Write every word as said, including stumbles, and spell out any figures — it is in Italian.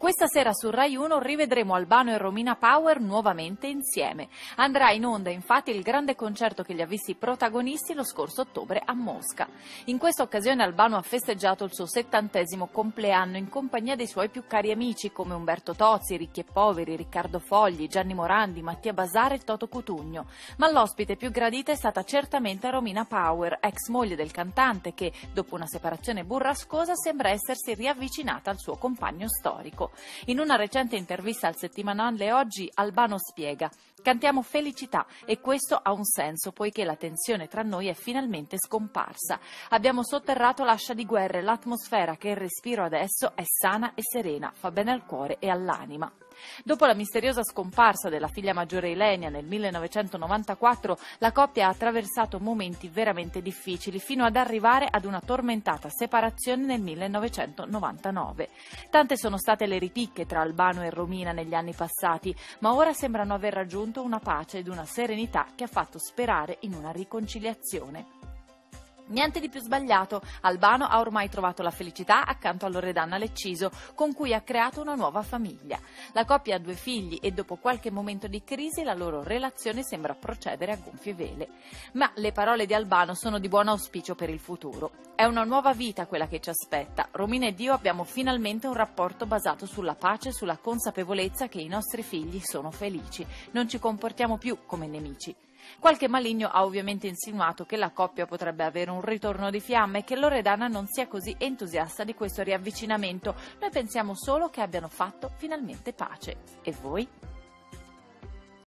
Questa sera su Rai uno rivedremo Albano e Romina Power nuovamente insieme. Andrà in onda infatti il grande concerto che li ha visti protagonisti lo scorso ottobre a Mosca. In questa occasione Albano ha festeggiato il suo settantesimo compleanno in compagnia dei suoi più cari amici come Umberto Tozzi, Ricchi e Poveri, Riccardo Fogli, Gianni Morandi, Mattia Basara e Toto Cutugno. Ma l'ospite più gradita è stata certamente Romina Power, ex moglie del cantante che, dopo una separazione burrascosa, sembra essersi riavvicinata al suo compagno storico. In una recente intervista al settimanale Oggi, Albano spiega: «Cantiamo felicità e questo ha un senso poiché la tensione tra noi è finalmente scomparsa. Abbiamo sotterrato l'ascia di guerra e l'atmosfera che respiro adesso è sana e serena, fa bene al cuore e all'anima». Dopo la misteriosa scomparsa della figlia maggiore Ilenia nel millenovecentonovantaquattro, la coppia ha attraversato momenti veramente difficili fino ad arrivare ad una tormentata separazione nel millenovecentonovantanove. Tante sono state le ripicche tra Albano e Romina negli anni passati, ma ora sembrano aver raggiunto una pace ed una serenità che ha fatto sperare in una riconciliazione. Niente di più sbagliato, Albano ha ormai trovato la felicità accanto a Loredana Lecciso, con cui ha creato una nuova famiglia. La coppia ha due figli e dopo qualche momento di crisi la loro relazione sembra procedere a gonfie vele. Ma le parole di Albano sono di buon auspicio per il futuro. È una nuova vita quella che ci aspetta. Romina ed io abbiamo finalmente un rapporto basato sulla pace e sulla consapevolezza che i nostri figli sono felici. Non ci comportiamo più come nemici. Qualche maligno ha ovviamente insinuato che la coppia potrebbe avere un ritorno di fiamme e che Loredana non sia così entusiasta di questo riavvicinamento. Noi pensiamo solo che abbiano fatto finalmente pace. E voi?